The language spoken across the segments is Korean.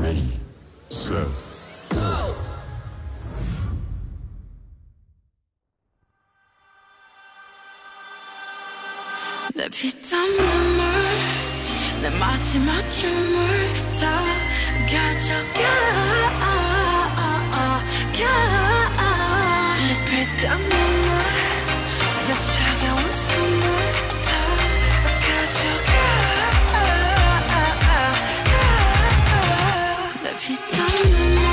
Ready, set, go! 내 피땀 눈물 내 마지막 춤을 다 가져가 내 피땀 눈물 내 차가운 숨을 다 가져가 내 피땀 눈물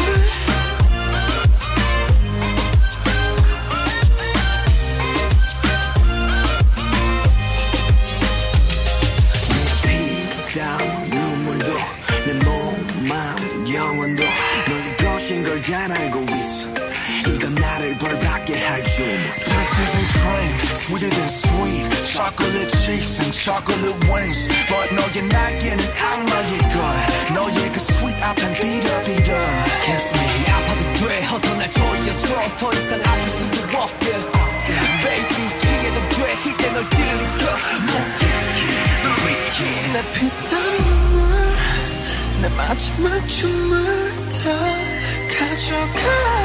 눈물도 내 몸, 마음, 영혼도 너의 것인 걸 잘 알고 있어. 이건 나를 벌받게 할 줄. Peaches and cream, sweeter than sweet. Chocolate cheeks and chocolate wings. But 너의 날개는 악마의 걸. 너의 그 sweet 앞엔 비려. Kiss me 아파도 돼 어서 날 조여줘 더 이상 아플 수도 없게 Baby 취해도 돼 이제 널 들이켜 못 내 피땀 눈물 내 마지막 춤을 다 가져가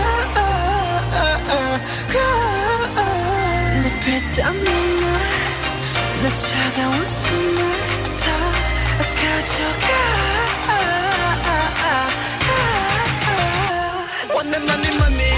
내 피땀 눈물 내 차가운 숨을 다 가져가 원해 money money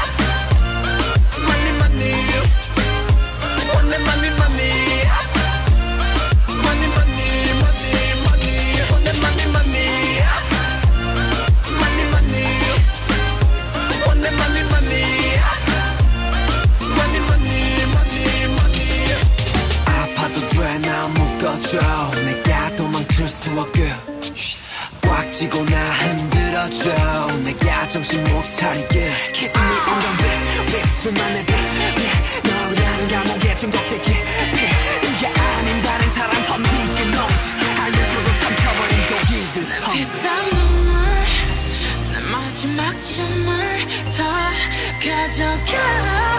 money money 원해 money money money money money money 원해 money money money money 원해 money money money money money money 아파도 돼 나 묶어줘 내가 도망칠 수 없게 꽉 쥐고 나 흔들어줘 내가 정신 못 차리게 Kiss me on the lip 수만의 빛 너란 감옥에 중독되기 이게 아닌 다른 사람 험비지 note 알면서도 삼켜버린 독이듯 피땀 눈물 내 마지막 춤을 다 가져가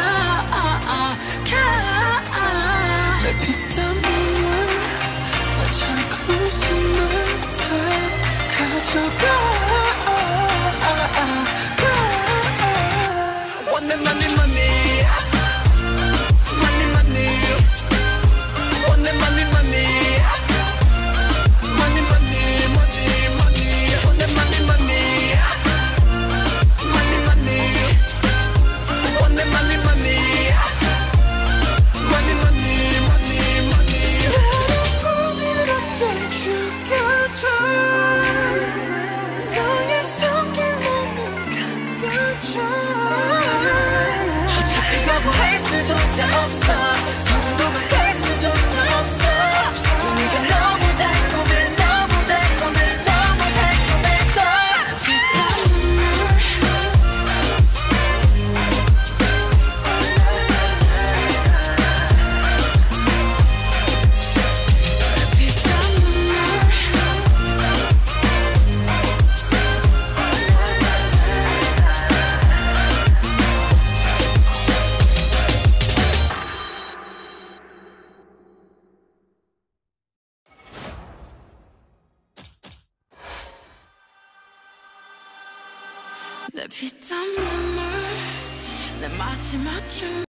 내 피땀 눈물 내 차가운 숨을 다 가져가 원해 money money money money 원해 money money money money money money 원해 money money money money 원해 money money money money money money 나를 부드럽게 죽여줘 너의 손길로는 감겨줘 어차피 거부할 수조차 없어 더는 도망갈 수조차 없어 또 네가 너무 달콤해 너무 달콤해 너무 달콤해서 피땀 눈물 피땀 눈물 내 피땀 눈물 내 마지막 춤